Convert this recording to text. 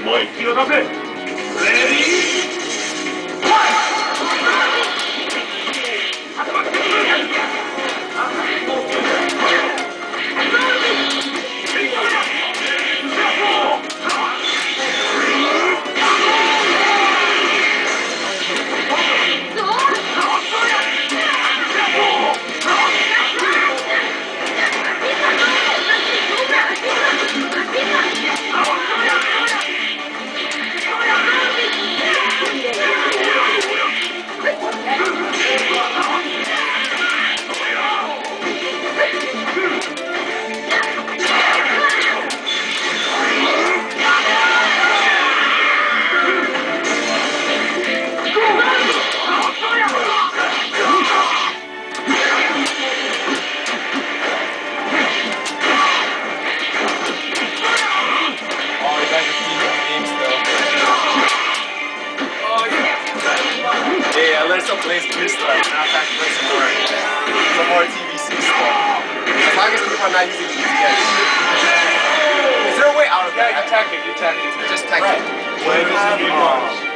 い気を出せ。レディーファイ Yeah, I learned some plays new stuff. Now I'm back to play some more TVC stuff. As long as people are not using GPS. Is there a way out of that? Yeah, you tactic. Just tactic. Right.